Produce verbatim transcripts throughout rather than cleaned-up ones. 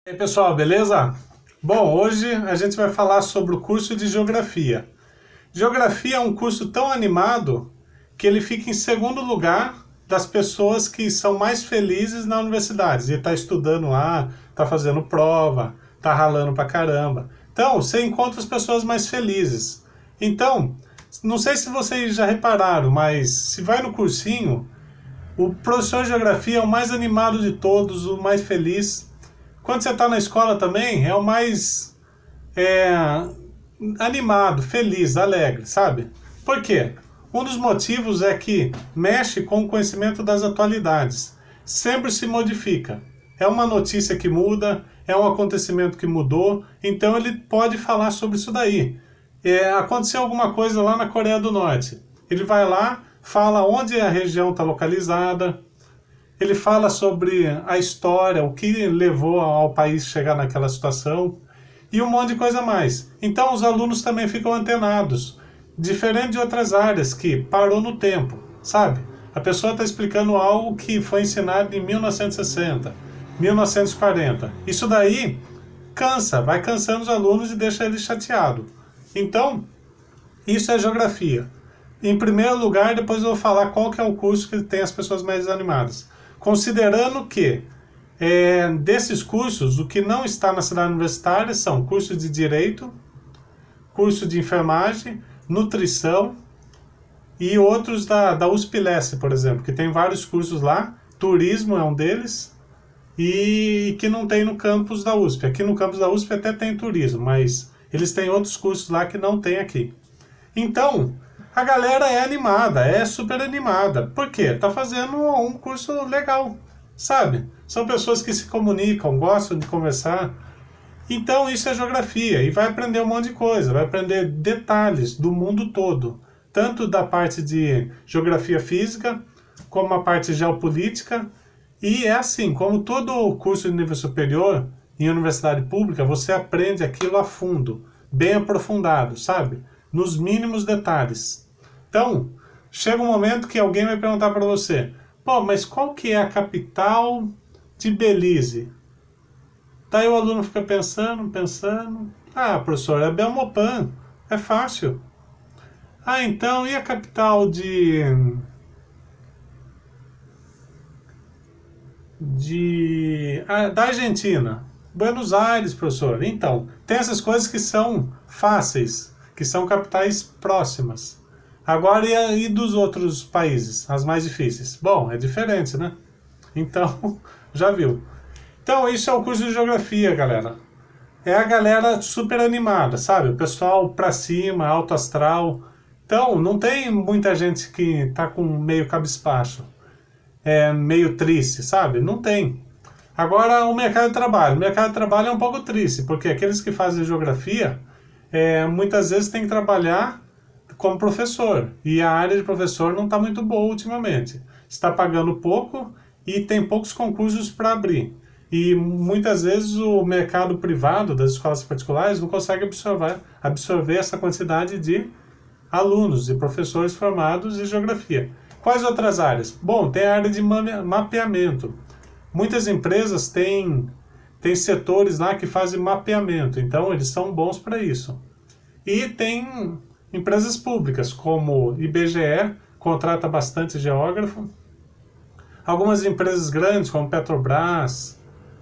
E aí, pessoal, beleza? Bom, hoje a gente vai falar sobre o curso de Geografia. Geografia é um curso tão animado que ele fica em segundo lugar das pessoas que são mais felizes na universidade. E tá estudando lá, tá fazendo prova, tá ralando pra caramba. Então, você encontra as pessoas mais felizes. Então, não sei se vocês já repararam, mas se vai no cursinho, o professor de Geografia é o mais animado de todos, o mais feliz. Quando você está na escola também, é o mais é, animado, feliz, alegre, sabe? Por quê? Um dos motivos é que mexe com o conhecimento das atualidades. Sempre se modifica. É uma notícia que muda, é um acontecimento que mudou, então ele pode falar sobre isso daí. É, aconteceu alguma coisa lá na Coreia do Norte. Ele vai lá, fala onde a região está localizada, ele fala sobre a história, o que levou ao país chegar naquela situação e um monte de coisa mais. Então os alunos também ficam antenados, diferente de outras áreas que parou no tempo, sabe? A pessoa está explicando algo que foi ensinado em mil novecentos e sessenta, mil novecentos e quarenta. Isso daí cansa, vai cansando os alunos e deixa eles chateados. Então, isso é geografia. Em primeiro lugar, depois eu vou falar qual que é o curso que tem as pessoas mais animadas. Considerando que, é, desses cursos, o que não está na cidade universitária são cursos de Direito, curso de Enfermagem, Nutrição e outros da, da U S P Leste, por exemplo, que tem vários cursos lá, Turismo é um deles, e que não tem no campus da U S P. Aqui no campus da U S P até tem Turismo, mas eles têm outros cursos lá que não tem aqui. Então, a galera é animada, é super animada. Por quê? Tá fazendo um curso legal, sabe? São pessoas que se comunicam, gostam de conversar. Então isso é geografia e vai aprender um monte de coisa, vai aprender detalhes do mundo todo. Tanto da parte de geografia física, como a parte geopolítica. E é assim, como todo curso de nível superior, em universidade pública, você aprende aquilo a fundo, bem aprofundado, sabe? Nos mínimos detalhes. Então, chega um momento que alguém vai perguntar para você: pô, mas qual que é a capital de Belize? Daí o aluno fica pensando, pensando. Ah, professor, é Belmopan, é fácil. Ah, então, e a capital de... de... Ah, da Argentina? Buenos Aires, professor. Então, tem essas coisas que são fáceis, que são capitais próximas. Agora, e, e dos outros países, as mais difíceis? Bom, é diferente, né? Então, já viu. Então, isso é o curso de Geografia, galera. É a galera super animada, sabe? O pessoal pra cima, alto astral. Então, não tem muita gente que tá com meio cabisbaixo, é meio triste, sabe? Não tem. Agora, o mercado de trabalho. O mercado de trabalho é um pouco triste, porque aqueles que fazem Geografia, é, muitas vezes tem que trabalhar como professor, e a área de professor não está muito boa ultimamente. Está pagando pouco e tem poucos concursos para abrir. E muitas vezes o mercado privado das escolas particulares não consegue absorver, absorver essa quantidade de alunos e professores formados em geografia. Quais outras áreas? Bom, tem a área de mapeamento. Muitas empresas têm, têm setores lá que fazem mapeamento, então eles são bons para isso. E tem empresas públicas, como I B G E, contrata bastante geógrafo. Algumas empresas grandes, como Petrobras,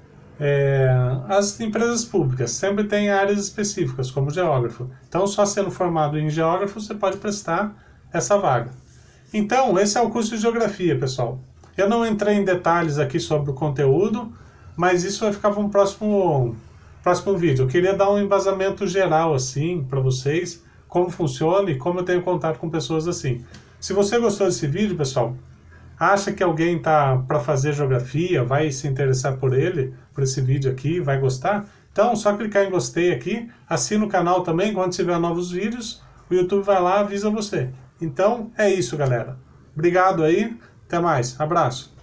é, as empresas públicas sempre têm áreas específicas, como geógrafo. Então, só sendo formado em geógrafo, você pode prestar essa vaga. Então, esse é o curso de Geografia, pessoal. Eu não entrei em detalhes aqui sobre o conteúdo, mas isso vai ficar para um próximo, próximo vídeo. Eu queria dar um embasamento geral, assim, para vocês, como funciona e como eu tenho contato com pessoas assim. Se você gostou desse vídeo, pessoal, acha que alguém tá para fazer geografia, vai se interessar por ele, por esse vídeo aqui, vai gostar? Então, só clicar em gostei aqui, assina o canal também, quando tiver novos vídeos, o YouTube vai lá e avisa você. Então, é isso, galera. Obrigado aí, até mais, abraço.